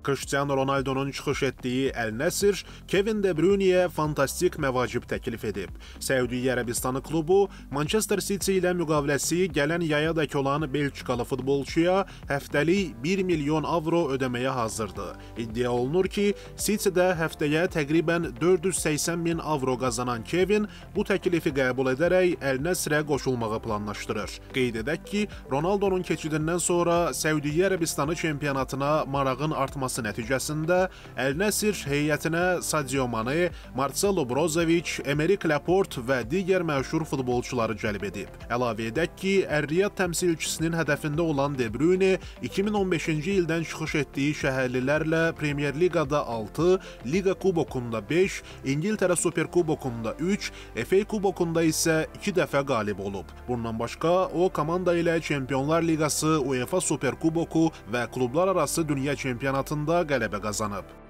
Cristiano Ronaldo'nun çıxış etdiyi Əl-Nəsir Kevin De Bruyne'yə fantastik məvacib təklif edib. Səudiyyə Ərəbistanı klubu Manchester City ilə müqaviləsi gələn yayadək olan Belçikalı futbolçuya həftəlik 1 milyon avro ödəməyə hazırdır. İddia olunur ki, City-də həftəyə təqribən 480 min avro qazanan Kevin bu təklifi qəbul edərək Əl-Nəsirə qoşulmağı planlaşdırır. Qeyd edək ki, Ronaldo'nun keçidindən sonra Səudiyyə Ərəbistanı çempionatına marağın artması nəticəsində Əl-Nəsir heyətinə Sadio Mane, Marcelo Brozovic, Emerick Laporte və digər məşhur futbolçuları cəlb edib. Əlavə edək ki, Ər-Riyad təmsilçisinin hədəfində olan De Bruyne 2015-ci ildən çıxış etdiyi şəhərlilərlə Premier Liqada 6, Liga Kubokunda 5, İngiltərə Super Kubokunda 3, FA Kubokunda isə 2 dəfə qalib olub. Bundan başqa, o komanda ilə Çempionlar Liqası, UEFA Super Kuboku və klublar arası dünya çempionatında qələbə qazanıb.